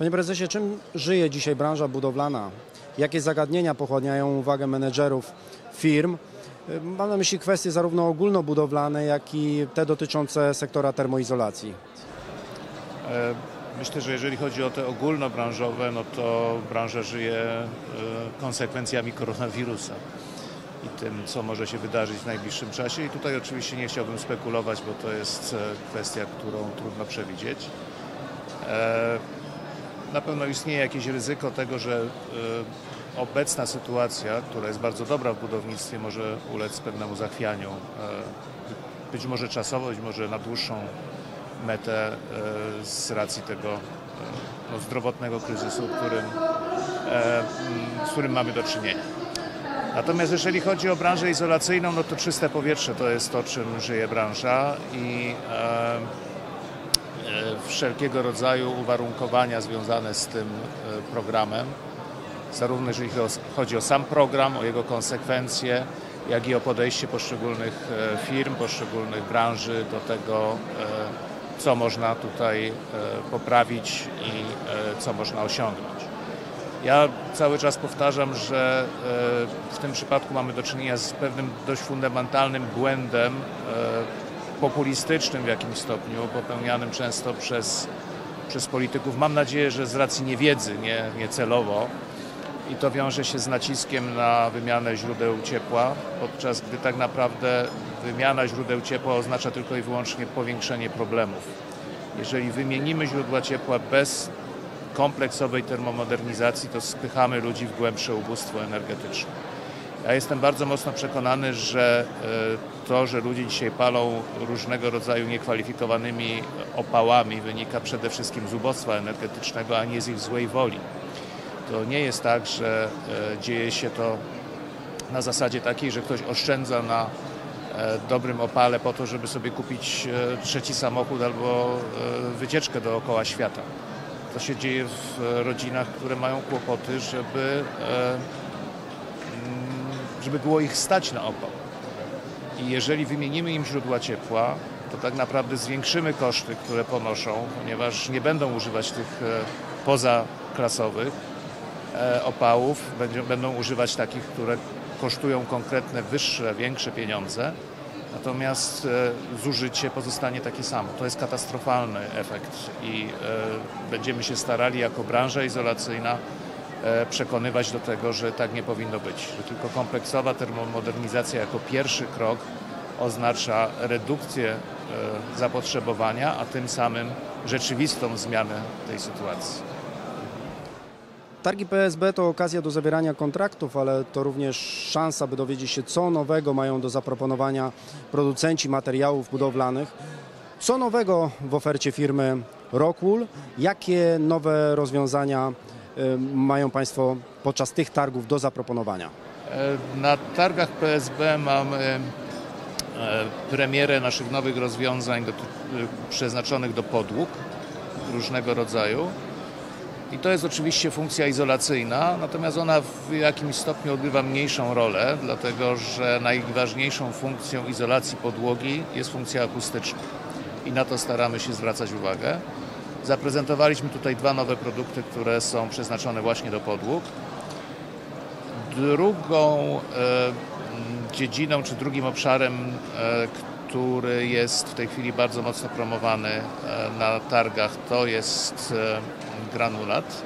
Panie prezesie, czym żyje dzisiaj branża budowlana? Jakie zagadnienia pochłaniają uwagę menedżerów firm? Mam na myśli kwestie zarówno ogólnobudowlane, jak i te dotyczące sektora termoizolacji. Myślę, że jeżeli chodzi o te ogólnobranżowe, no to branża żyje konsekwencjami koronawirusa i tym, co może się wydarzyć w najbliższym czasie. I tutaj oczywiście nie chciałbym spekulować, bo to jest kwestia, którą trudno przewidzieć. Na pewno istnieje jakieś ryzyko tego, że obecna sytuacja, która jest bardzo dobra w budownictwie, może ulec pewnemu zachwianiu. Być może czasowo, być może na dłuższą metę z racji tego zdrowotnego kryzysu, z którym mamy do czynienia. Natomiast jeżeli chodzi o branżę izolacyjną, no to czyste powietrze to jest to, czym żyje branża i wszelkiego rodzaju uwarunkowania związane z tym programem, zarówno jeżeli chodzi o sam program, o jego konsekwencje, jak i o podejście poszczególnych firm, poszczególnych branży do tego, co można tutaj poprawić i co można osiągnąć. Ja cały czas powtarzam, że w tym przypadku mamy do czynienia z pewnym dość fundamentalnym błędem populistycznym w jakimś stopniu, popełnianym często przez polityków. Mam nadzieję, że z racji niewiedzy, nie celowo. I to wiąże się z naciskiem na wymianę źródeł ciepła, podczas gdy tak naprawdę wymiana źródeł ciepła oznacza tylko i wyłącznie powiększenie problemów. Jeżeli wymienimy źródła ciepła bez kompleksowej termomodernizacji, to spychamy ludzi w głębsze ubóstwo energetyczne. Ja jestem bardzo mocno przekonany, że to, że ludzie dzisiaj palą różnego rodzaju niekwalifikowanymi opałami, wynika przede wszystkim z ubóstwa energetycznego, a nie z ich złej woli. To nie jest tak, że dzieje się to na zasadzie takiej, że ktoś oszczędza na dobrym opale po to, żeby sobie kupić trzeci samochód albo wycieczkę dookoła świata. To się dzieje w rodzinach, które mają kłopoty, żeby było ich stać na opał. I jeżeli wymienimy im źródła ciepła, to tak naprawdę zwiększymy koszty, które ponoszą, ponieważ nie będą używać tych pozaklasowych opałów, będą używać takich, które kosztują konkretne, wyższe, większe pieniądze, natomiast zużycie pozostanie takie samo. To jest katastrofalny efekt i będziemy się starali jako branża izolacyjna przekonywać do tego, że tak nie powinno być, że tylko kompleksowa termomodernizacja jako pierwszy krok oznacza redukcję zapotrzebowania, a tym samym rzeczywistą zmianę tej sytuacji. Targi PSB to okazja do zawierania kontraktów, ale to również szansa, by dowiedzieć się, co nowego mają do zaproponowania producenci materiałów budowlanych. Co nowego w ofercie firmy Rockwool? Jakie nowe rozwiązania mają Państwo podczas tych targów do zaproponowania? Na targach PSB mamy premierę naszych nowych rozwiązań przeznaczonych do podłóg różnego rodzaju. I to jest oczywiście funkcja izolacyjna, natomiast ona w jakimś stopniu odgrywa mniejszą rolę, dlatego że najważniejszą funkcją izolacji podłogi jest funkcja akustyczna i na to staramy się zwracać uwagę. Zaprezentowaliśmy tutaj dwa nowe produkty, które są przeznaczone właśnie do podłóg. Drugą dziedziną czy drugim obszarem, który jest w tej chwili bardzo mocno promowany na targach, to jest granulat.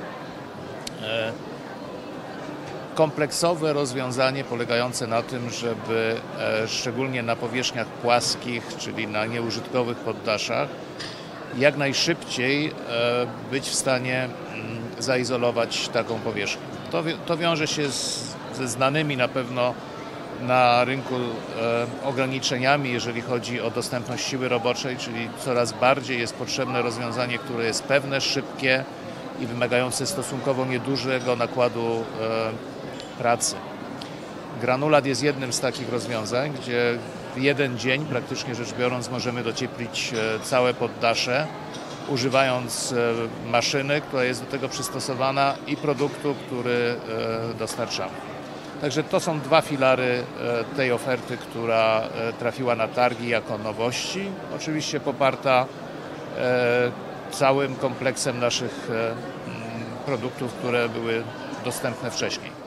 Kompleksowe rozwiązanie polegające na tym, żeby szczególnie na powierzchniach płaskich, czyli na nieużytkowych poddaszach, jak najszybciej być w stanie zaizolować taką powierzchnię. To wiąże się ze znanymi na pewno na rynku ograniczeniami, jeżeli chodzi o dostępność siły roboczej, czyli coraz bardziej jest potrzebne rozwiązanie, które jest pewne, szybkie i wymagające stosunkowo niedużego nakładu pracy. Granulat jest jednym z takich rozwiązań, gdzie w jeden dzień, praktycznie rzecz biorąc, możemy docieplić całe poddasze, używając maszyny, która jest do tego przystosowana i produktu, który dostarczamy. Także to są dwa filary tej oferty, która trafiła na targi jako nowości. Oczywiście poparta całym kompleksem naszych produktów, które były dostępne wcześniej.